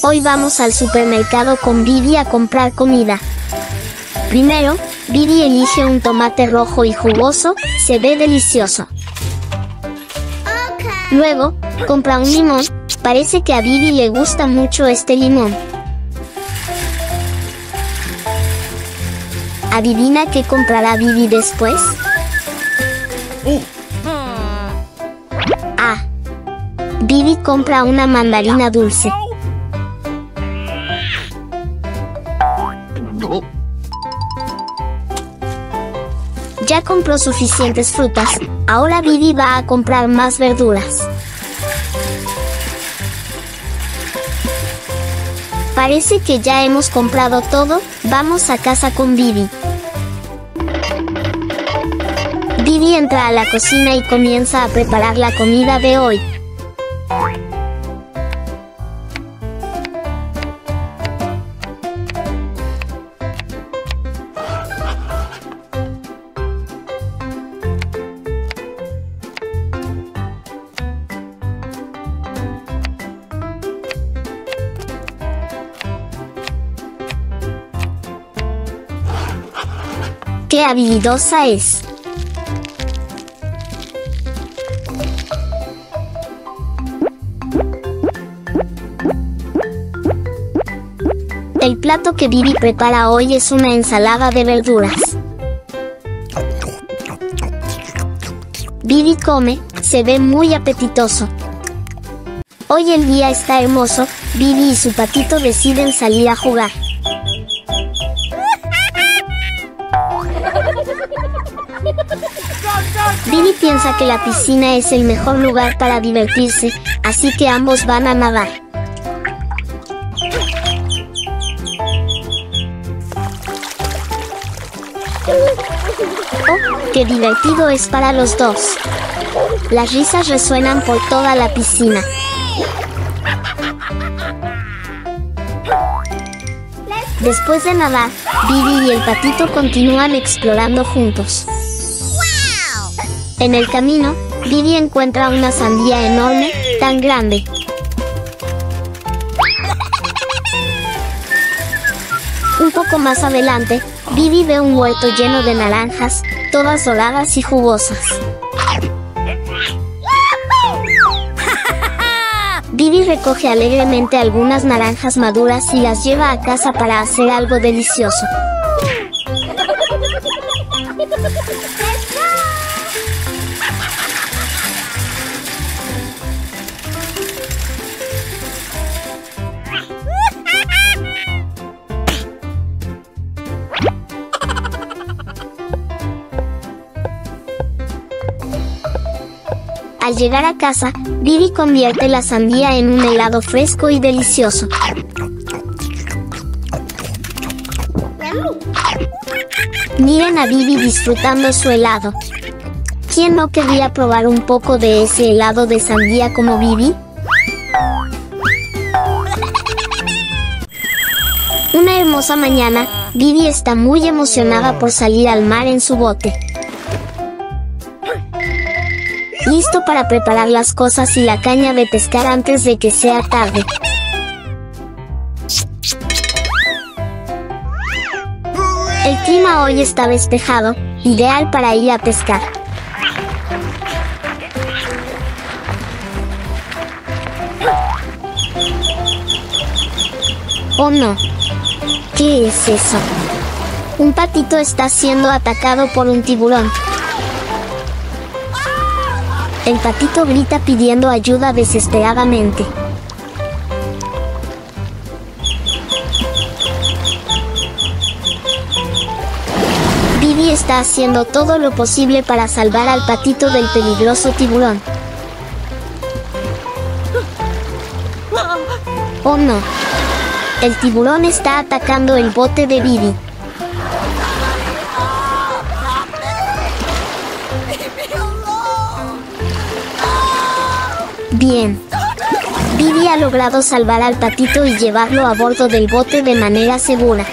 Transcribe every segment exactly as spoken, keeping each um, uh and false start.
Hoy vamos al supermercado con Vivi a comprar comida. Primero, Vivi elige un tomate rojo y jugoso, se ve delicioso. Luego, compra un limón, parece que a Vivi le gusta mucho este limón. ¿Adivina qué comprará Vivi después? Ah, Vivi compra una mandarina dulce. Ya compró suficientes frutas, ahora Vivi va a comprar más verduras. Parece que ya hemos comprado todo, vamos a casa con Vivi. Vivi entra a la cocina y comienza a preparar la comida de hoy. ¡Qué habilidosa es! El plato que Vivi prepara hoy es una ensalada de verduras. Vivi come, se ve muy apetitoso. Hoy el día está hermoso, Vivi y su patito deciden salir a jugar. Vivi piensa que la piscina es el mejor lugar para divertirse, así que ambos van a nadar. ¡Oh, qué divertido es para los dos! Las risas resuenan por toda la piscina. Después de nadar, Vivi y el patito continúan explorando juntos. En el camino, Vivi encuentra una sandía enorme, tan grande. Un poco más adelante, Vivi ve un huerto lleno de naranjas, todas doradas y jugosas. Vivi recoge alegremente algunas naranjas maduras y las lleva a casa para hacer algo delicioso. Al llegar a casa, Vivi convierte la sandía en un helado fresco y delicioso. Miren a Vivi disfrutando su helado. ¿Quién no querría probar un poco de ese helado de sandía como Vivi? Una hermosa mañana, Vivi está muy emocionada por salir al mar en su bote. Listo para preparar las cosas y la caña de pescar antes de que sea tarde. El clima hoy está despejado, ideal para ir a pescar. ¡Oh no! ¿Qué es eso? Un patito está siendo atacado por un tiburón. El patito grita pidiendo ayuda desesperadamente. Vivi está haciendo todo lo posible para salvar al patito del peligroso tiburón. ¡Oh no! El tiburón está atacando el bote de Vivi. Bien. Vivi ha logrado salvar al patito y llevarlo a bordo del bote de manera segura.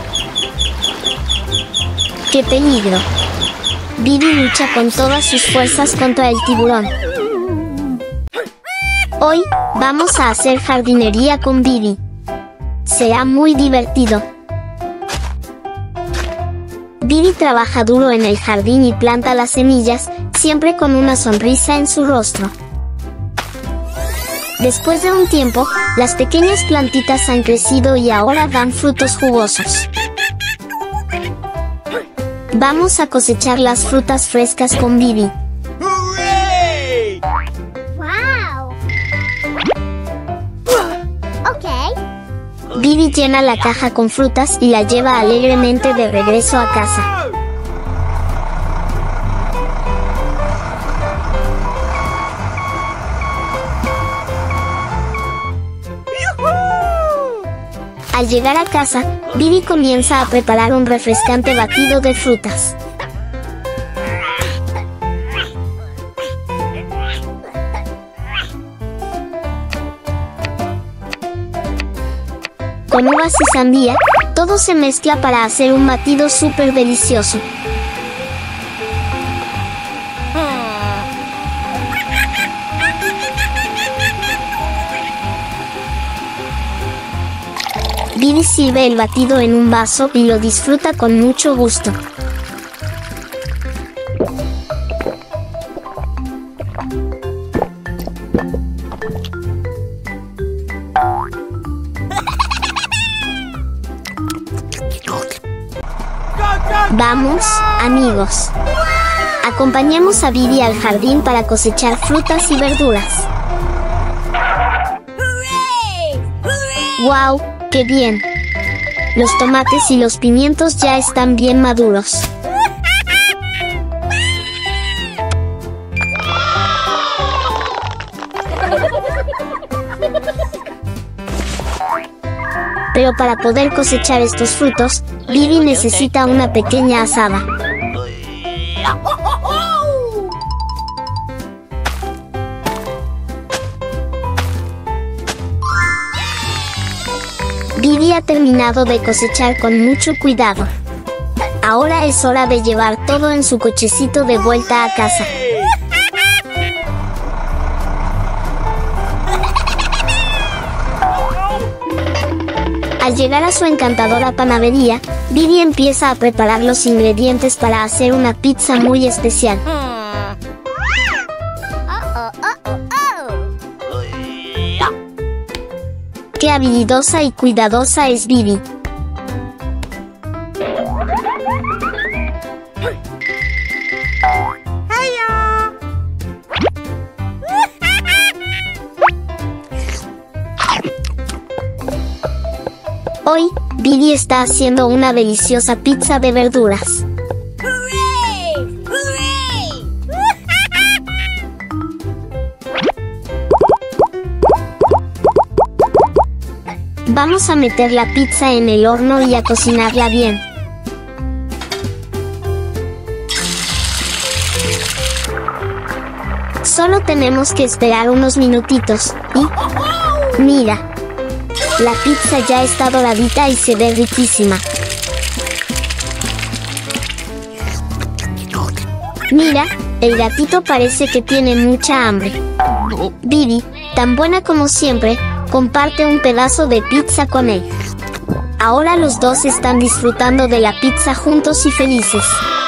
¡Qué peligro! Vivi lucha con todas sus fuerzas contra el tiburón. Hoy, vamos a hacer jardinería con Vivi. Será muy divertido. Bibi trabaja duro en el jardín y planta las semillas, siempre con una sonrisa en su rostro. Después de un tiempo, las pequeñas plantitas han crecido y ahora dan frutos jugosos. Vamos a cosechar las frutas frescas con Bibi. Bibi llena la caja con frutas y la lleva alegremente de regreso a casa. Al llegar a casa, Bibi comienza a preparar un refrescante batido de frutas. Con uvas y sandía, todo se mezcla para hacer un batido súper delicioso. Bibi sirve el batido en un vaso y lo disfruta con mucho gusto. Vamos, amigos. Acompañemos a Bibi al jardín para cosechar frutas y verduras. ¡Wow! ¡Qué bien! Los tomates y los pimientos ya están bien maduros. Pero para poder cosechar estos frutos, Bibi necesita una pequeña azada. Bibi ha terminado de cosechar con mucho cuidado. Ahora es hora de llevar todo en su cochecito de vuelta a casa. Al llegar a su encantadora panadería, Bibi empieza a preparar los ingredientes para hacer una pizza muy especial. ¡Qué habilidosa y cuidadosa es Bibi! Hoy, Bibi está haciendo una deliciosa pizza de verduras. Vamos a meter la pizza en el horno y a cocinarla bien. Solo tenemos que esperar unos minutitos y... ¡mira! La pizza ya está doradita y se ve riquísima. Mira, el gatito parece que tiene mucha hambre. Bibi, tan buena como siempre, comparte un pedazo de pizza con él. Ahora los dos están disfrutando de la pizza juntos y felices.